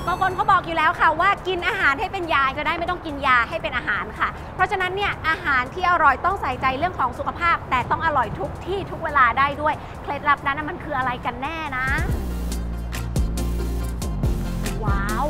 บางคนเขาบอกอยู่แล้วค่ะว่ากินอาหารให้เป็นยาจะได้ไม่ต้องกินยาให้เป็นอาหารค่ะเพราะฉะนั้นเนี่ยอาหารที่อร่อยต้องใส่ใจเรื่องของสุขภาพแต่ต้องอร่อยทุกที่ทุกเวลาได้ด้วยเคล็ดลับนั้นมันคืออะไรกันแน่นะว้าว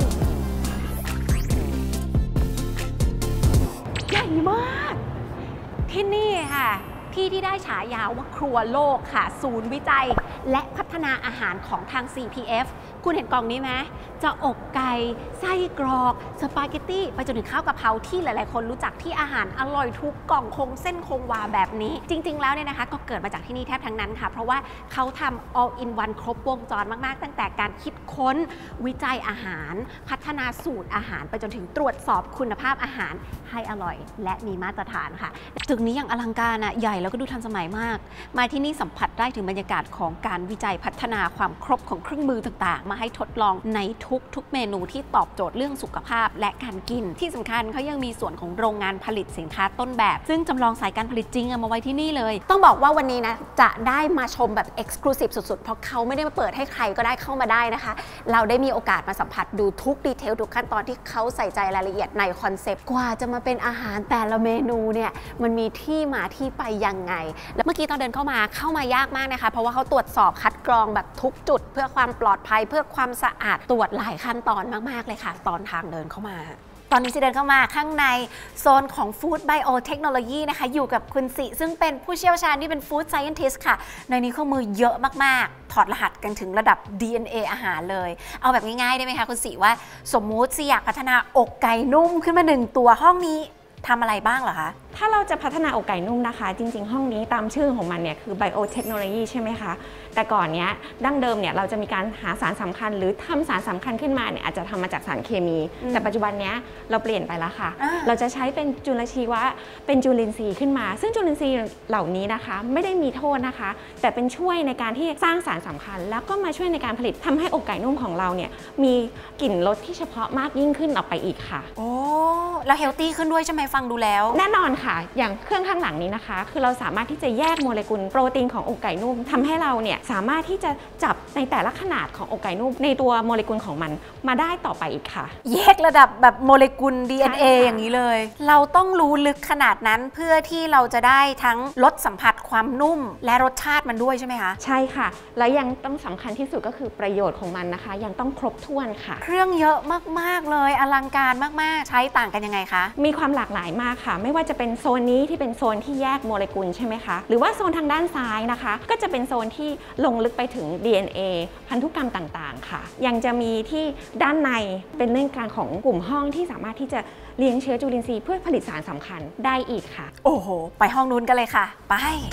ใหญ่มากที่นี่ค่ะที่ได้ฉายาว่าครัวโลกค่ะศูนย์วิจัยและพัฒนาอาหารของทาง CPF คุณเห็นกล่องนี้ไหมจะอกไก่ไส้กรอกสปาเกตตี้ไปจนถึงข้าวกะเพราที่หลายๆคนรู้จักที่อาหารอร่อยทุกกล่องคงเส้นคงวาแบบนี้จริงๆแล้วเนี่ยนะคะก็เกิดมาจากที่นี่แทบทั้งนั้นค่ะเพราะว่าเขาทำ all in one ครบวงจรมากๆตั้งแต่การคิดค้นวิจัยอาหารพัฒนาสูตรอาหารไปจนถึงตรวจสอบคุณภาพอาหารให้อร่อยและมีมาตรฐานค่ะตึกนี้อย่างอลังการใหญ่แล้วก็ดูทันสมัยมากมาที่นี่สัมผัสได้ถึงบรรยากาศของการวิจัยพัฒนาความครบของเครื่องมือต่างๆมาให้ทดลองในทุกเมนูที่ตอบโจทย์เรื่องสุขภาพและการกินที่สำคัญเขายังมีส่วนของโรงงานผลิตสินค้าต้นแบบซึ่งจำลองสายการผลิตจริงเอามาไว้ที่นี่เลยต้องบอกว่าวันนี้นะจะได้มาชมแบบ Exclusive สุดๆเพราะเขาไม่ได้มาเปิดให้ใครก็ได้เข้ามาได้นะคะเราได้มีโอกาสมาสัมผัสดูทุกดีเทลทุกขั้นตอนที่เขาใส่ใจรายละเอียดในคอนเซปต์กว่าจะมาเป็นอาหารแต่ละเมนูเนี่ยมันมีที่มาที่ไปยังไงแล้วเมื่อกี้ตอนเดินเข้ามายากมากนะคะเพราะว่าเขาตรวจสอบคัดกรองแบบทุกจุดเพื่อความปลอดภัยเพื่อความสะอาดตรวจหลายขั้นตอนมากๆเลยค่ะตอนทางเดินเข้ามาตอนนี้จะเดินเข้ามาข้างในโซนของฟู้ดไบโอเทคโนโลยีนะคะอยู่กับคุณสิซึ่งเป็นผู้เชี่ยวชาญที่เป็นฟู้ดไซเอนติสต์ค่ะในนี้ข้อมือเยอะมากๆถอดรหัสกันถึงระดับ DNA อาหารเลยเอาแบบง่ายๆได้ไหมคะคุณสิว่าสมมุติสิอยากพัฒนาอกไก่นุ่มขึ้นมา1ตัวห้องนี้ทำอะไรบ้างเหรอคะถ้าเราจะพัฒนาอกไก่นุ่มนะคะจริงๆห้องนี้ตามชื่อของมันเนี่ยคือไบโอเทคโนโลยีใช่ไหมคะแต่ก่อนเนี้ยดั้งเดิมเนี่ยเราจะมีการหาสารสำคัญหรือทำสารสำคัญขึ้นมาเนี่ยอาจจะทำมาจากสารเคมีแต่ปัจจุบันเนี้ยเราเปลี่ยนไปแล้วค่ะเราจะใช้เป็นจุลชีวะเป็นจุลินทรีย์ขึ้นมาซึ่งจุลินทรีย์เหล่านี้นะคะไม่ได้มีโทษนะคะแต่เป็นช่วยในการที่สร้างสารสำคัญแล้วก็มาช่วยในการผลิตทำให้อกไก่นุ่มของเราเนี่ยมีกลิ่นรสที่เฉพาะมากยิ่งขึ้นออกไปอีกค่ะโอ้แล้วเฮลตี้ขึ้นด้วยใช่ไหมฟังดูแล้วแน่นอนค่ะอย่างเครื่องข้างหลังนี้นะคะคือเราสามารถที่จะแยกโมเลกุลโปรตีนของอกไก่นุ่มทำให้เราเนี่ยสามารถที่จะจับในแต่ละขนาดของอกไก่นุ่มในตัวโมเลกุลของมันมาได้ต่อไปอีกค่ะแยกระดับแบบโมเลกุล DNA อย่างนี้เลยเราต้องรู้ลึกขนาดนั้นเพื่อที่เราจะได้ทั้งรสสัมผัสความนุ่มและรสชาติมันด้วยใช่ไหมคะใช่ค่ะแล้วยังต้องสำคัญที่สุดก็คือประโยชน์ของมันนะคะยังต้องครบถ้วนค่ะเครื่องเยอะมากๆเลยอลังการมากๆใช้ต่างกันยังไงคะมีความหลากหลายมากค่ะไม่ว่าจะเป็นโซนนี้ที่เป็นโซนที่แยกโมเลกุลใช่ไหมคะหรือว่าโซนทางด้านซ้ายนะคะก็จะเป็นโซนที่ลงลึกไปถึง DNA พันธุกรรมต่างๆค่ะยังจะมีที่ด้านในเป็นเรื่องการของกลุ่มห้องที่สามารถที่จะเลี้ยงเชื้อจุลินทรีย์เพื่อผลิตสารสำคัญได้อีกค่ะโอ้โหไปห้องนู้นกันเลยค่ะไป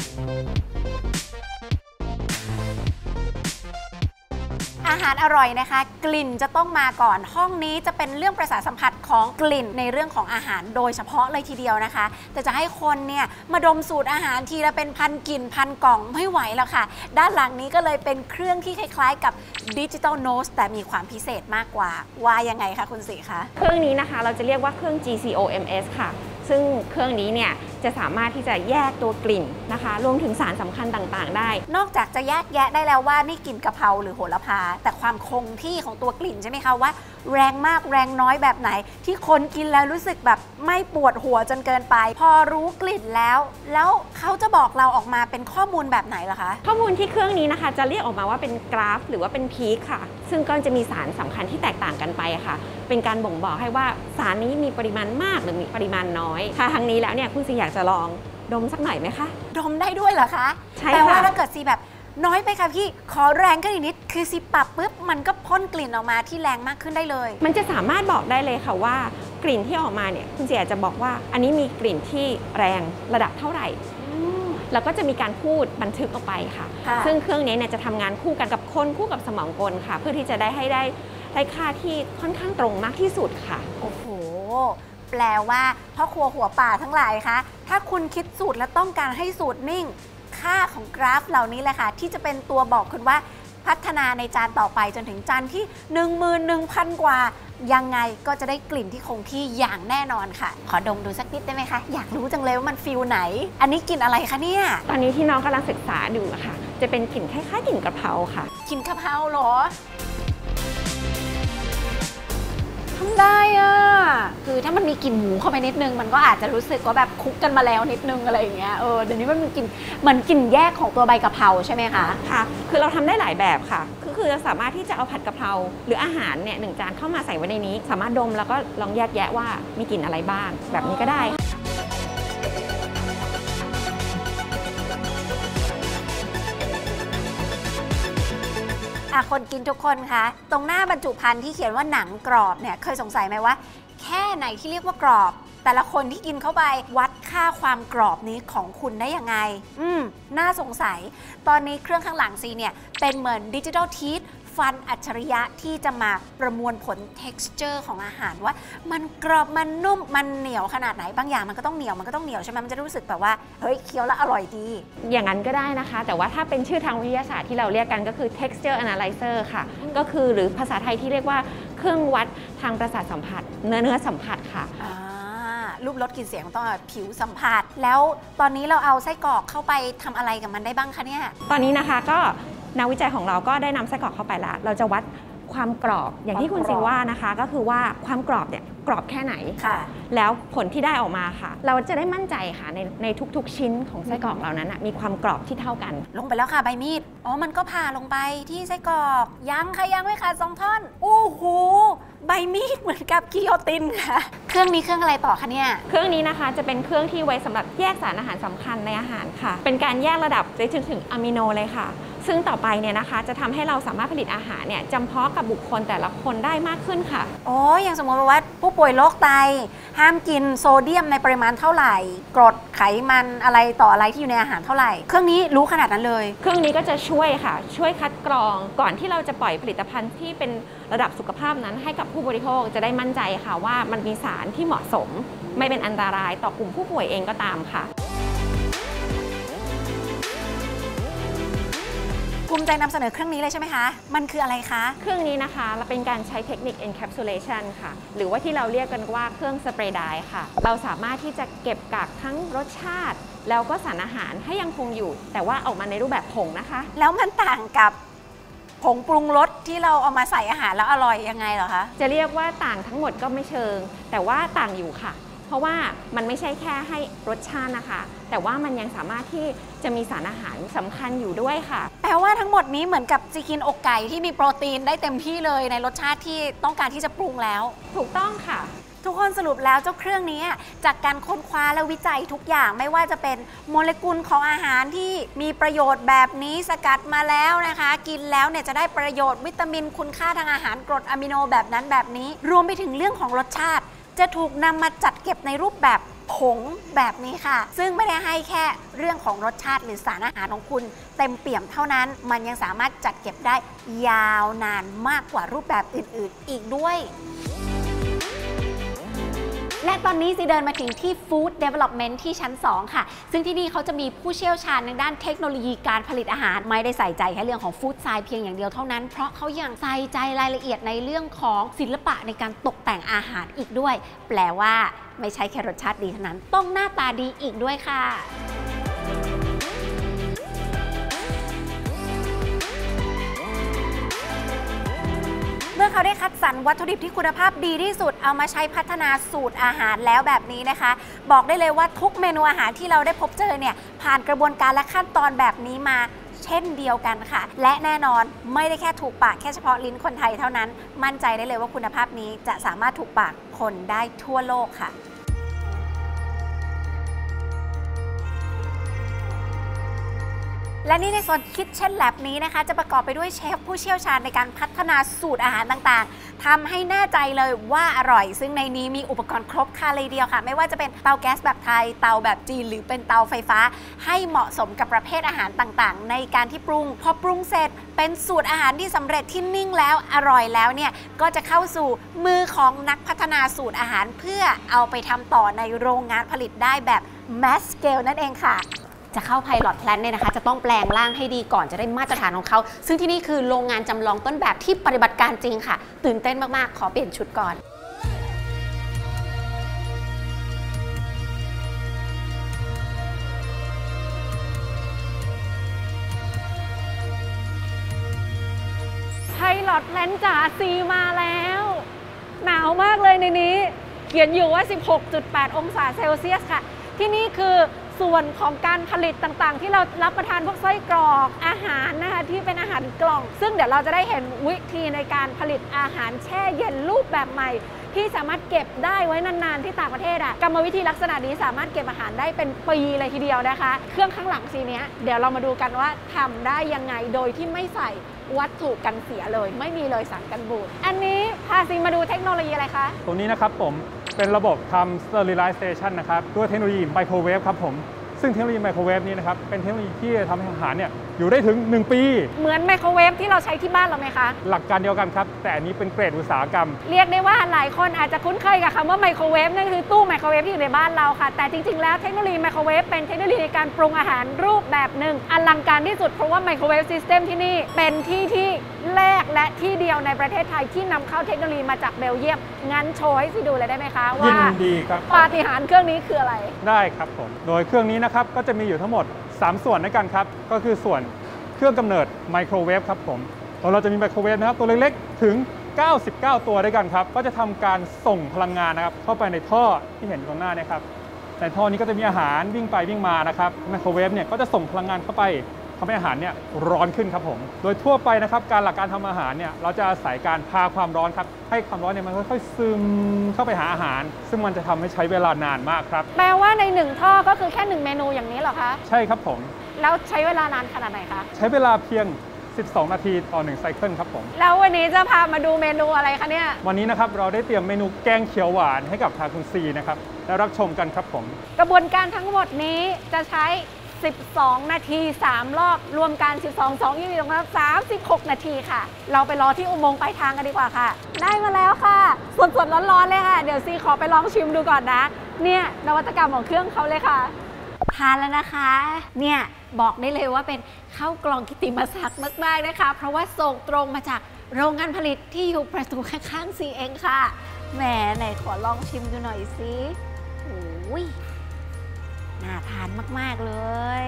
อาหารอร่อยนะคะกลิ่นจะต้องมาก่อนห้องนี้จะเป็นเรื่องประสาทสัมผัสของกลิ่นในเรื่องของอาหารโดยเฉพาะเลยทีเดียวนะคะแต่จะให้คนเนี่ยมาดมสูตรอาหารทีละเป็นพันกลิ่นพันกล่องไม่ไหวแล้วค่ะด้านหลังนี้ก็เลยเป็นเครื่องที่คล้ายๆกับดิจิตอลโนสแต่มีความพิเศษมากกว่าว่ายังไงคะคุณศรีคะเครื่องนี้นะคะเราจะเรียกว่าเครื่อง GCOMS ค่ะซึ่งเครื่องนี้เนี่ยจะสามารถที่จะแยกตัวกลิ่นนะคะรวมถึงสารสำคัญต่างๆได้นอกจากจะแยกแยะได้แล้วว่านี่กลิ่นกะเพราหรือโหระพาแต่ความคงที่ของตัวกลิ่นใช่ไหมคะว่าแรงมากแรงน้อยแบบไหนที่คนกินแล้วรู้สึกแบบไม่ปวดหัวจนเกินไปพอรู้กลิ่นแล้วเขาจะบอกเราออกมาเป็นข้อมูลแบบไหนล่ะคะข้อมูลที่เครื่องนี้นะคะจะเรียกออกมาว่าเป็นกราฟหรือว่าเป็นพีคค่ะซึ่งก็จะมีสารสำคัญที่แตกต่างกันไปค่ะเป็นการบ่งบอกให้ว่าสารนี้มีปริมาณมากหรือมีปริมาณน้อยค่ะทางนี้แล้วเนี่ยคุณซีอยากจะลองดมสักหน่อยไหมคะดมได้ด้วยเหรอคะใช่แต่ว่าถ้าเกิดซีแบบน้อยไปค่ะพี่ขอแรงขึ้นอีกนิดคือซีปรับปุ๊บมันก็พ่นกลิ่นออกมาที่แรงมากขึ้นได้เลยมันจะสามารถบอกได้เลยค่ะว่ากลิ่นที่ออกมาเนี่ยคุณซีอยากจะบอกว่าอันนี้มีกลิ่นที่แรงระดับเท่าไหร่แล้วก็จะมีการพูดบันทึกออกไปค่ะซึ่งเครื่องนี้เนี่ยจะทำงานคู่กันกับคนคู่กับสมองกลค่ะเพื่อที่จะได้ค่าที่ค่อนข้างตรงมากที่สุดค่ะโอ้โหแปลว่าพ่อครัวหัวป่าทั้งหลายคะถ้าคุณคิดสูตรและต้องการให้สูตรนิ่งค่าของกราฟเหล่านี้แหละค่ะที่จะเป็นตัวบอกคุณว่าพัฒนาในจานต่อไปจนถึงจานที่ 11,000 กว่ายังไงก็จะได้กลิ่นที่คงที่อย่างแน่นอนค่ะขอดมดูสักนิดได้ไหมคะอยากรู้จังเลยว่ามันฟีลไหนอันนี้กลิ่นอะไรคะเนี่ยตอนนี้ที่น้องกำลังศึกษาดูอะค่ะจะเป็นกลิ่นคล้ายๆกลิ่นกะเพราค่ะกลิ่นกะเพราเหรอำได้อ่ะคือถ้ามันมีกลิ่นหมูเข้าไปนิดนึงมันก็อาจจะรู้สึกว่าแบบคุกกันมาแล้วนิดนึงอะไรอย่างเงี้ยเดี๋ยวนี้มันกลิ่นเหมือนกลิ่นแยกของตัวใบกะเพราใช่ไหมคะค่ะคือเราทำได้หลายแบบค่ะคือเราสามารถที่จะเอาผัดกะเพราหรืออาหารเนี่ย1 จานเข้ามาใส่ไว้ในนี้สามารถดมแล้วก็ลองแยกแยะว่ามีกลิ่นอะไรบ้างแบบนี้ก็ได้คนกินทุกคนคะตรงหน้าบรรจุภัณฑ์ที่เขียนว่าหนังกรอบเนี่ยเคยสงสัยไหมว่าแค่ไหนที่เรียกว่ากรอบแต่ละคนที่กินเข้าไปวัดค่าความกรอบนี้ของคุณได้ยังไงน่าสงสัยตอนนี้เครื่องข้างหลังซีเนี่ยเป็นเหมือนดิจิทัลทีธฟันอัจฉริยะที่จะมาประมวลผล texture ของอาหารว่ามันกรอบมันนุ่มมันเหนียวขนาดไหนบางอย่างมันก็ต้องเหนียวใช่ไหมมันจะรู้สึกแบบว่าเฮ้ยเคี้ยวแล้วอร่อยดีอย่างนั้นก็ได้นะคะแต่ว่าถ้าเป็นชื่อทางวิทยาศาสตร์ที่เราเรียกกันก็คือ texture analyzer ค่ะก็คือหรือภาษาไทยที่เรียกว่าเครื่องวัดทางประสาทสัมผัสเนื้อสัมผัสค่ะรูปรสกลิ่นเสียงต้องผิวสัมผัสแล้วตอนนี้เราเอาไส้กรอกเข้าไปทำอะไรกับมันได้บ้างคะเนี่ยตอนนี้นะคะก็นักวิจัยของเราก็ได้นำไส้กรอกเข้าไปแล้วเราจะวัดความกรอบอย่างที่คุณซิงว่านะคะก็คือว่าความกรอบเนี่ยกรอบแค่ไหนแล้วผลที่ได้ออกมาค่ะเราจะได้มั่นใจค่ะในทุกๆชิ้นของไส้กรอกเหล่านั้นมีความกรอบที่เท่ากันลงไปแล้วค่ะใบมีดมันก็ผ่าลงไปที่ไส้กรอกยังไม่ขาด2 ท่อนโอ้โหใบมีดเหมือนกับกิโยตินค่ะเครื่องนี้เครื่องอะไรต่อคะเนี่ยเครื่องนี้นะคะจะเป็นเครื่องที่ไว้สำหรับแยกสารอาหารสำคัญในอาหารค่ะเป็นการแยกระดับไปจนถึงอะมิโนเลยค่ะซึ่งต่อไปเนี่ยนะคะจะทำให้เราสามารถผลิตอาหารเนี่ยจำเพาะกับบุคคลแต่ละคนได้มากขึ้นค่ะอย่างสมมติว่าผู้ป่วยโรคไตห้ามกินโซเดียมในปริมาณเท่าไหร่กรดไขมันอะไรต่ออะไรที่อยู่ในอาหารเท่าไหร่เครื่องนี้รู้ขนาดนั้นเลยเครื่องนี้ก็จะช่วยค่ะช่วยคัดกรองก่อนที่เราจะปล่อยผลิตภัณฑ์ที่เป็นระดับสุขภาพนั้นให้กับผู้บริโภคจะได้มั่นใจค่ะว่ามันมีสารที่เหมาะสมไม่เป็นอันตรายต่อกลุ่มผู้ป่วยเองก็ตามค่ะภูมิใจนำเสนอเครื่องนี้เลยใช่ไหมคะมันคืออะไรคะเครื่องนี้นะคะเราเป็นการใช้เทคนิค encapsulation ค่ะหรือว่าที่เราเรียกกันว่าเครื่องสเปรย์ไดร์ค่ะเราสามารถที่จะเก็บกักทั้งรสชาติแล้วก็สารอาหารให้ยังคงอยู่แต่ว่าออกมาในรูปแบบผงนะคะแล้วมันต่างกับผงปรุงรสที่เราเอามาใส่อาหารแล้วอร่อยยังไงเหรอคะจะเรียกว่าต่างทั้งหมดก็ไม่เชิงแต่ว่าต่างอยู่ค่ะเพราะว่ามันไม่ใช่แค่ให้รสชาตินะคะแต่ว่ามันยังสามารถที่จะมีสารอาหารสำคัญอยู่ด้วยค่ะแปลว่าทั้งหมดนี้เหมือนกับจะกินอกไก่ที่มีโปรตีนได้เต็มที่เลยในรสชาติที่ต้องการที่จะปรุงแล้วถูกต้องค่ะทุกคนสรุปแล้วเจ้าเครื่องนี้จากการค้นคว้าและวิจัยทุกอย่างไม่ว่าจะเป็นโมเลกุลของอาหารที่มีประโยชน์แบบนี้สกัดมาแล้วนะคะกินแล้วเนี่ยจะได้ประโยชน์วิตามินคุณค่าทางอาหารกรดอะมิโนแบบนั้นแบบนี้รวมไปถึงเรื่องของรสชาติจะถูกนำมาจัดเก็บในรูปแบบผงแบบนี้ค่ะซึ่งไม่ได้ให้แค่เรื่องของรสชาติหรือสารอาหารของคุณเต็มเปี่ยมเท่านั้นมันยังสามารถจัดเก็บได้ยาวนานมากกว่ารูปแบบอื่นๆอีกด้วยและตอนนี้ซีเดินมาถึงที่ Food Development ที่ชั้น 2 ค่ะซึ่งที่นี่เขาจะมีผู้เชี่ยวชาญในด้านเทคโนโลยีการผลิตอาหารไม่ได้ใส่ใจแค่เรื่องของฟู้ดไซน์เพียงอย่างเดียวเท่านั้นเพราะเขายังใส่ใจรายละเอียดในเรื่องของศิลปะในการตกแต่งอาหารอีกด้วยแปลว่าไม่ใช่แค่รสชาติดีเท่านั้นต้องหน้าตาดีอีกด้วยค่ะเมื่อเขาได้คัดสรรวัตถุดิบที่คุณภาพดีที่สุดเอามาใช้พัฒนาสูตรอาหารแล้วแบบนี้นะคะบอกได้เลยว่าทุกเมนูอาหารที่เราได้พบเจอเนี่ยผ่านกระบวนการและขั้นตอนแบบนี้มาเช่นเดียวกันค่ะและแน่นอนไม่ได้แค่ถูกปากแค่เฉพาะลิ้นคนไทยเท่านั้นมั่นใจได้เลยว่าคุณภาพนี้จะสามารถถูกปากคนได้ทั่วโลกค่ะและนี่ในโซน Kitchen Lab นี้นะคะจะประกอบไปด้วยเชฟผู้เชี่ยวชาญในการพัฒนาสูตรอาหารต่างๆทำให้แน่ใจเลยว่าอร่อยซึ่งในนี้มีอุปกรณ์ครบครันเลยเดียวค่ะไม่ว่าจะเป็นเตาแก๊สแบบไทยเตาแบบจีนหรือเป็นเตาไฟฟ้าให้เหมาะสมกับประเภทอาหารต่างๆในการที่ปรุงพอปรุงเสร็จเป็นสูตรอาหารที่สำเร็จที่นิ่งแล้วอร่อยแล้วเนี่ยก็จะเข้าสู่มือของนักพัฒนาสูตรอาหารเพื่อเอาไปทำต่อในโรงงานผลิตได้แบบ mass scale นั่นเองค่ะจะเข้า Pilot Plant เนี่ยนะคะจะต้องแปลงร่างให้ดีก่อนจะได้มาตรฐานของเขาซึ่งที่นี่คือโรงงานจำลองต้นแบบที่ปฏิบัติการจริงค่ะตื่นเต้นมากๆขอเปลี่ยนชุดก่อนPilot Plant จ๋าซีมาแล้วหนาวมากเลยในนี้เขียนอยู่ว่า 16.8 องศาเซลเซียสค่ะที่นี่คือส่วนของการผลิตต่างๆที่เรารับประทานพวกไส้กรอกอาหารนะคะที่เป็นอาหารกล่องซึ่งเดี๋ยวเราจะได้เห็นวิธีในการผลิตอาหารแช่เย็นรูปแบบใหม่ที่สามารถเก็บได้ไว้นานๆที่ต่างประเทศกรรมวิธีลักษณะนี้สามารถเก็บอาหารได้เป็นปีเลยทีเดียวนะคะเครื่องข้างหลังซีนี้เดี๋ยวเรามาดูกันว่าทำได้ยังไงโดยที่ไม่ใส่วัตถุกันเสียเลยไม่มีเลยสารกันบูดอันนี้พาซีมาดูเทคโนโลยีอะไรคะตรงนี้นะครับผมเป็นระบบทำ sterilization นะครับด้วยเทคโนโลยีไมโครเวฟครับผมซึ่งเทคโนโลยีไมโครเวฟนี้นะครับเป็นเทคโนโลยีที่ทำให้อาหารเนี่ยอยู่ได้ถึง1 ปีเหมือนไมโครเวฟที่เราใช้ที่บ้านเราไหมคะหลักการเดียวกันครับแต่อันนี้เป็นเกรดอุตสาหกรรมเรียกได้ว่าหลายคนอาจจะคุ้นเคยกับคำว่าไมโครเวฟนั่นคือตู้ไมโครเวฟที่อยู่ในบ้านเราค่ะแต่จริงๆแล้วเทคโนโลยีไมโครเวฟเป็นเทคโนโลยีในการปรุงอาหารรูปแบบหนึ่งอลังการที่สุดเพราะว่าไมโครเวฟซิสเต็มที่นี่เป็นที่แรกและที่เดียวในประเทศไทยที่นำเข้าเทคโนโลยีมาจากเบลเยียมงั้นโชว์ให้ดูเลยได้ไหมคะว่ายินดีครับปาฏิหาริย์เครื่องนี้คืออะไรได้ครับผมโดยเครื่องนี้นะครับก็จะมีอยู่ทั้งหมด3 ส่วนด้วยกันครับก็คือส่วนเครื่องกำเนิดไมโครเวฟครับผมเราจะมีไมโครเวฟนะครับตัวเล็กๆถึง99 ตัวด้วยกันครับก็จะทำการส่งพลังงานนะครับเข้าไปในท่อที่เห็นตรงหน้านี้ครับในท่อนี้ก็จะมีอาหารวิ่งไปวิ่งมานะครับไมโครเวฟเนี่ยก็จะส่งพลังงานเข้าไปทำให้อาหารเนี่ยร้อนขึ้นครับผมโดยทั่วไปนะครับการหลักการทำอาหารเนี่ยเราจะอาศัยการพาความร้อนครับให้ความร้อนเนี่ยมันค่อยๆซึมเข้าไปหาอาหารซึ่งมันจะทำให้ใช้เวลานานมากครับแปลว่าใน1ท่อก็คือแค่1เมนูอย่างนี้เหรอคะใช่ครับผมแล้วใช้เวลานานขนาดไหนคะใช้เวลาเพียง12 นาทีต่อ1ไซเคิลครับผมแล้ววันนี้จะพามาดูเมนูอะไรคะเนี่ยวันนี้นะครับเราได้เตรียมเมนูแกงเขียวหวานให้กับทางคุณซีนะครับและรับชมกันครับผมกระบวนการทั้งหมดนี้จะใช้12 นาที3 รอบรวมกัน12 2 24 ตรงนั้น36 นาทีค่ะเราไปรอที่อุโมงค์ปลายทางกันดีกว่าค่ะได้มาแล้วค่ะสดๆร้อนๆเลยค่ะเดี๋ยวซีขอไปลองชิมดูก่อนนะเนี่ยนวัตกรรมของเครื่องเขาเลยค่ะทานแล้วนะคะเนี่ยบอกได้เลยว่าเป็นข้าวกล่องกิตติมศักดิ์มากๆนะคะเพราะว่าส่งตรงมาจากโรงงานผลิตที่อยู่ประตูข้างๆซีเองค่ะแหมไหนขอลองชิมดูหน่อยสิโอ้ยน่าทานมากๆเลย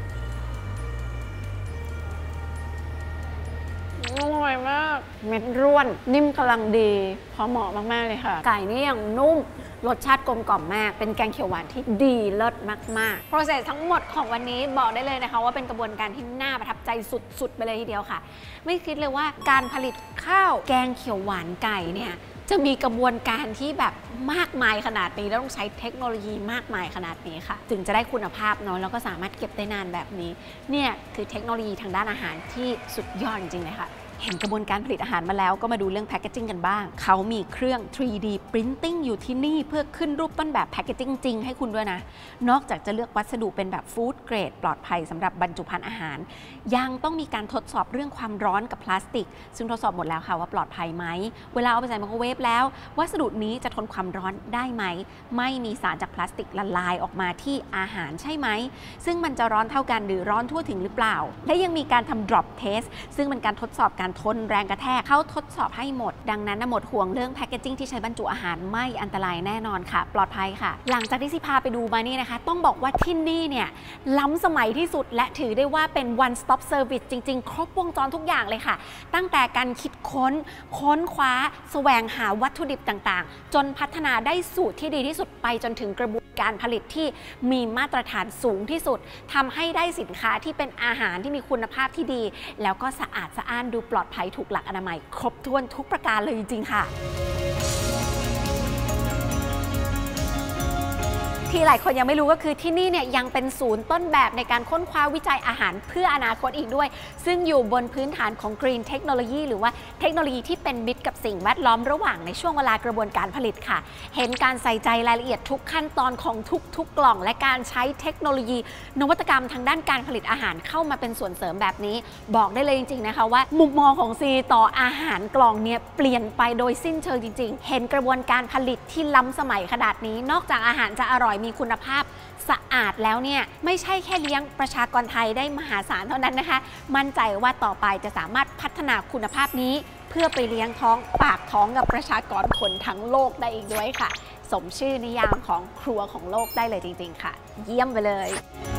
อร่อยมากเม็ดร่วนนิ่มกำลังดีพอเหมาะมากๆเลยค่ะไก่นี่ยังนุ่มรสชาติกลมกล่อมมากเป็นแกงเขียวหวานที่ดีเลิศมากๆ process ทั้งหมดของวันนี้บอกได้เลยนะคะว่าเป็นกระบวนการที่น่าประทับใจสุดๆไปเลยทีเดียวค่ะไม่คิดเลยว่าการผลิตข้าวแกงเขียวหวานไก่เนี่ยจะมีกระบวนการที่แบบมากมายขนาดนี้แล้วต้องใช้เทคโนโลยีมากมายขนาดนี้ค่ะถึงจะได้คุณภาพเนาะแล้วก็สามารถเก็บได้นานแบบนี้เนี่ยคือเทคโนโลยีทางด้านอาหารที่สุดยอดจริงๆเลยค่ะเห็นกระบวนการผลิตอาหารมาแล้วก็มาดูเรื่องแพคเกจจิ้งกันบ้างเขามีเครื่อง 3D Printing อยู่ที่นี่เพื่อขึ้นรูปต้นแบบแพคเกจจิ้งจริงให้คุณด้วยนะนอกจากจะเลือกวัสดุเป็นแบบฟู้ดเกรดปลอดภัยสำหรับบรรจุภัณฑ์อาหารยังต้องมีการทดสอบเรื่องความร้อนกับพลาสติกซึ่งทดสอบหมดแล้วค่ะว่าปลอดภัยไหมเวลาเอาไปใส่ไมโครเวฟแล้ววัสดุนี้จะทนความร้อนได้ไหมไม่มีสารจากพลาสติกละลายออกมาที่อาหารใช่ไหมซึ่งมันจะร้อนเท่ากันหรือร้อนทั่วถึงหรือเปล่าและยังมีการทำ drop test ซึ่งเป็นการทดสอบการทนแรงกระแทกเขาทดสอบให้หมดดังนั้นหมดห่วงเรื่องแพคเกจจิ้งที่ใช้บรรจุอาหารไม่อันตรายแน่นอนค่ะปลอดภัยค่ะหลังจากที่ซิพาไปดูมานี่นะคะต้องบอกว่าที่นี่เนี่ยล้ำสมัยที่สุดและถือได้ว่าเป็น one stop service จริงๆครบวงจรทุกอย่างเลยค่ะตั้งแต่การคิดค้นคว้าแสวงหาวัตถุดิบต่างๆจนพัฒนาได้สูตรที่ดีที่สุดไปจนถึงกระบวนการผลิตที่มีมาตรฐานสูงที่สุดทำให้ได้สินค้าที่เป็นอาหารที่มีคุณภาพที่ดีแล้วก็สะอาดสะอ้านดูปลอดภัยถูกหลักอนามัยครบถ้วนทุกประการเลยจริงๆค่ะที่หลายคนยังไม่รู้ก็คือที่นี่เนี่ยยังเป็นศูนย์ต้นแบบในการค้นคว้าวิจัยอาหารเพื่ออนาคตอีกด้วยซึ่งอยู่บนพื้นฐานของ Green Technology หรือว่าเทคโนโลยีที่เป็นมิตรกับสิ่งแวดล้อมระหว่างในช่วงเวลากระบวนการผลิตค่ะเห็นการใส่ใจรายละเอียดทุกขั้นตอนของทุกกล่องและการใช้เทคโนโลยีนวัตกรรมทางด้านการผลิตอาหารเข้ามาเป็นส่วนเสริมแบบนี้บอกได้เลยจริงๆนะคะว่ามุมมองของซีต่ออาหารกล่องเนี่ยเปลี่ยนไปโดยสิ้นเชิงจริงๆเห็นกระบวนการผลิตที่ล้ำสมัยขนาดนี้นอกจากอาหารจะอร่อยมีคุณภาพสะอาดแล้วเนี่ยไม่ใช่แค่เลี้ยงประชากรไทยได้มหาศาลเท่านั้นนะคะมั่นใจว่าต่อไปจะสามารถพัฒนาคุณภาพนี้เพื่อไปเลี้ยงท้องปากท้องกับประชากรคนทั้งโลกได้อีกด้วยค่ะสมชื่อนิยามของครัวของโลกได้เลยจริงๆค่ะเยี่ยมไปเลย